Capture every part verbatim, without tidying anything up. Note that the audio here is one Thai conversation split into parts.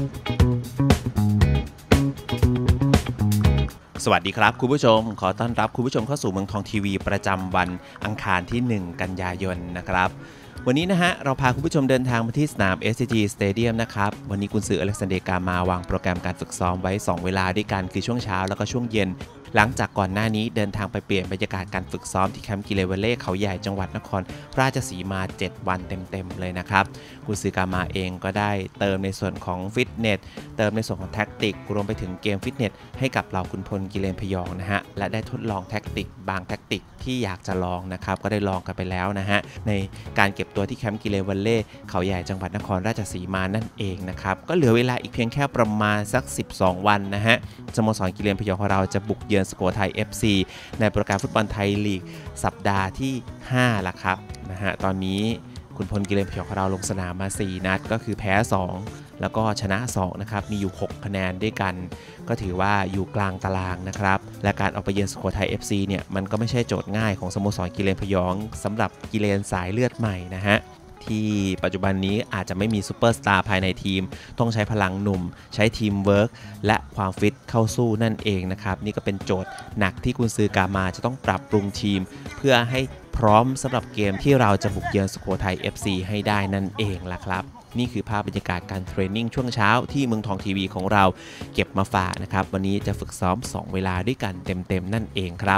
สวัสดีครับคุณผู้ชมขอต้อนรับคุณผู้ชมเข้าสู่เมืองทองทีวีประจำวันอังคารที่หนึ่งกันยายนนะครับวันนี้นะฮะเราพาคุณผู้ชมเดินทางมาที่สนาม เอส ซี จี Stadium นะครับวันนี้กุนซืออเล็กซานเดร์กามาวางโปรแกรมการฝึกซ้อมไว้สองเวลาด้วยกันคือช่วงเช้าแล้วก็ช่วงเย็นหลังจากก่อนหน้านี้เดินทางไปเปลี่ยนบรรยากาศการฝึกซ้อมที่แคมป์กิเลเวเล่เขาใหญ่จังหวัดนครราชสีมาเจ็ดวันเต็มๆเลยนะครับกุนซือกามาเองก็ได้เติมในส่วนของฟิตเนสเติมในส่วนของแท็กติกรวมไปถึงเกมฟิตเนสให้กับเหล่าขุนพลกิเลนพยองนะฮะและได้ทดลองแท็กติกบางแท็กติกที่อยากจะลองนะครับก็ได้ลองกันไปแล้วนะฮะในการเก็บตัวที่แคมป์กิเลเวเล่เขาใหญ่จังหวัดนครราชสีมานั่นเองนะครับก็เหลือเวลาอีกเพียงแค่ประมาณสักสิบสองวันนะฮะสโมสรกิเลนพยองของเราจะบุกเยือนสุโขทัย เอฟ ซี ในโปรแกรมฟุตบอลไทยลีกสัปดาห์ที่ห้าละครับนะฮะตอนนี้ขุนพลกิเลนพยองของเราลงสนามมาสี่นัดก็คือแพ้สองแล้วก็ชนะสองนะครับมีอยู่หกคะแนนด้วยกันก็ถือว่าอยู่กลางตารางนะครับและการออกไปเยือนสุโขทัย เอฟ ซี เนี่ยมันก็ไม่ใช่โจทย์ง่ายของสโมสรกิเลนพยองสำหรับกิเลนสายเลือดใหม่นะฮะที่ปัจจุบันนี้อาจจะไม่มีซูเปอร์สตาร์ภายในทีมต้องใช้พลังหนุ่มใช้ทีมเวิร์กและความฟิตเข้าสู้นั่นเองนะครับนี่ก็เป็นโจทย์หนักที่กุนซือกามาจะต้องปรับปรุงทีมเพื่อให้พร้อมสำหรับเกมที่เราจะบุกเยือนสุโขทัย เอฟ ซี ให้ได้นั่นเองล่ะครับนี่คือภาพบรรยากาศการเทรนนิ่งช่วงเช้าที่เมืองทองทีวีของเราเก็บมาฝากนะครับวันนี้จะฝึกซ้อมสองเวลาด้วยกันเต็มๆนั่นเองครับ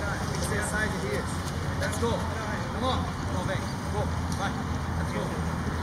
Let's go. Come on. Come on, back. Go. Bye. Let's go.